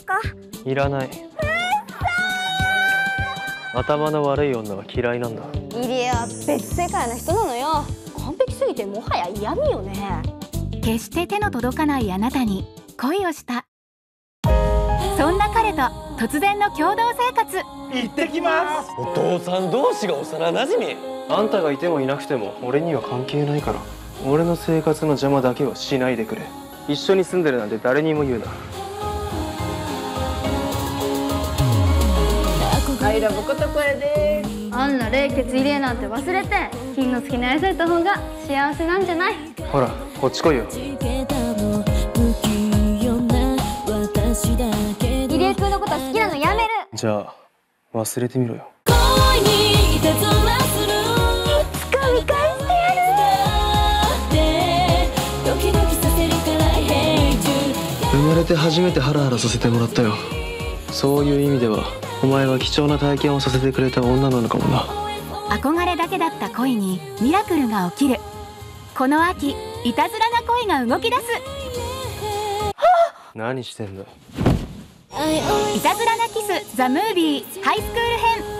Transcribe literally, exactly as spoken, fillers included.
か？ いらない。頭の悪い女は嫌いなんだ。 入江は別世界の人なのよ。完璧すぎてもはや嫌味よね。 決して手の届かないあなたに恋をした。そんな彼と突然の共同生活。 行ってきます。 お父さん同士が幼なじみ。あんたがいてもいなくても俺には関係ないから、俺の生活の邪魔だけはしないでくれ。一緒に住んでるなんて誰にも言うな。 アイラブことこれです。あんな冷血入江なんて忘れて金の好きな愛された方が幸せなんじゃない？ ほらこっち来いよ。 入江君のこと好きなのやめる。 じゃあ忘れてみろよ。 恋にいたずらする。いつか見返してやる。ドキドキさせるから生まれて初めてハラハラさせてもらったよ。そういう意味ではお前は貴重な体験をさせてくれた女なのかもな。 憧れだけだった恋にミラクルが起きる。この秋いたずらな恋が動き出す。 何してんだ。 いたずらなキスザ・ムービーハイスクール編。